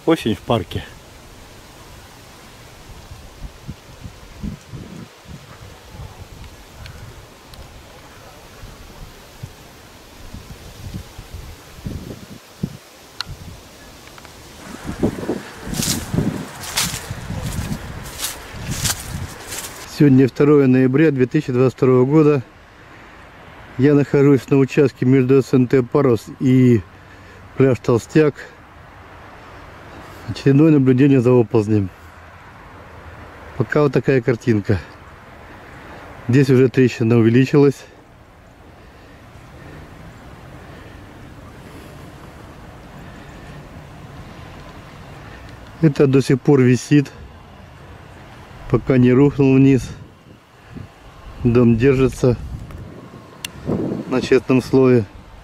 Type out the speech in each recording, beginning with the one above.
Осень в парке. Сегодня 2 ноября 2022 года. Я нахожусь на участке между СНТ Парус и пляж Толстяк. Очередное наблюдение за оползнем. Пока вот такая картинка. Здесь уже трещина увеличилась. Это до сих пор висит, пока не рухнул вниз. Дом держится на честном слое.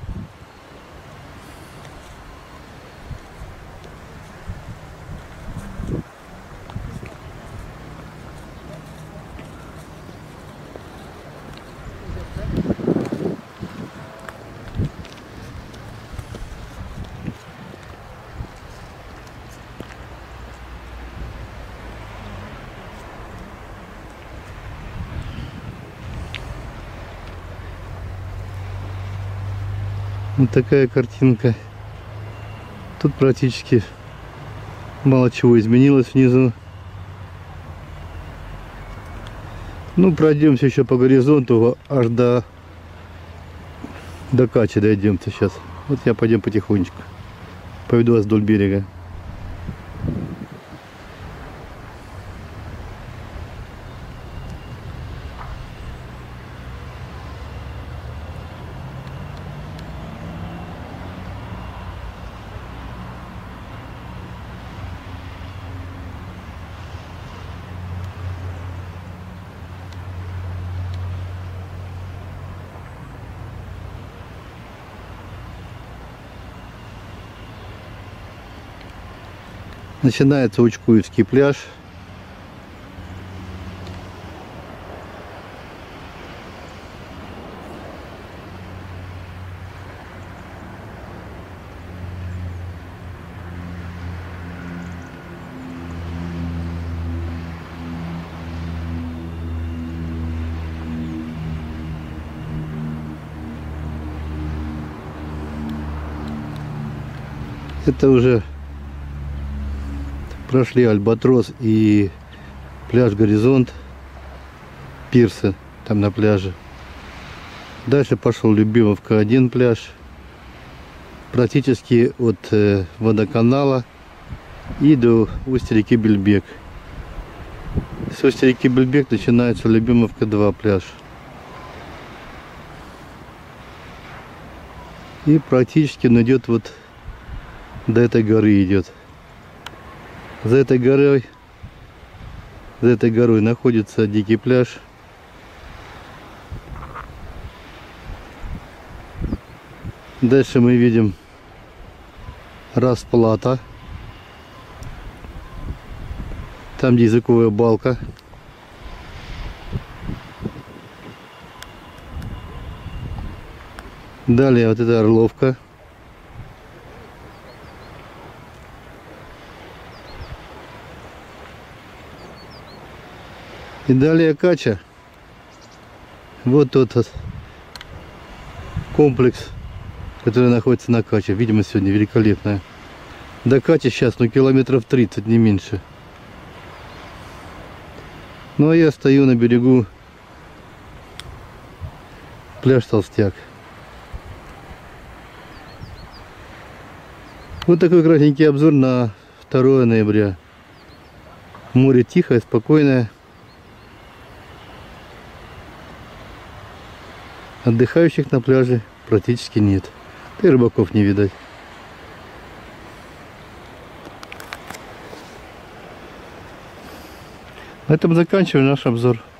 Вот такая картинка. Тут практически мало чего изменилось внизу. Ну, пройдемся еще по горизонту, аж до Качи дойдемся сейчас. Вот я пойдем потихонечку. Поведу вас вдоль берега. Начинается Учкуевский пляж. Это уже прошли Альбатрос и пляж Горизонт, пирсы там на пляже. Дальше пошел Любимовка 1 пляж, практически от водоканала и до устья реки Бельбек. С устья реки Бельбек начинается Любимовка 2 пляж. И практически он идет вот до этой горы идет. За этой горой находится Дикий пляж. Дальше мы видим Расплата. Там, где языковая балка. Далее вот эта Орловка. И далее Кача. Вот тот вот комплекс, который находится на Каче. Видимость сегодня великолепная. До Качи сейчас, ну, километров 30, не меньше. Ну, а я стою на берегу пляж Толстяк. Вот такой кратенький обзор на 2 ноября. Море тихое, спокойное. Отдыхающих на пляже практически нет. Да и рыбаков не видать. На этом заканчиваем наш обзор.